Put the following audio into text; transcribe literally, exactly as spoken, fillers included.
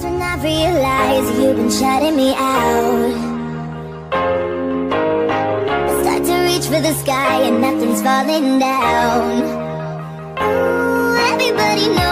when I realize you've been shutting me out. I start to reach for the sky and nothing's falling down. Ooh, everybody knows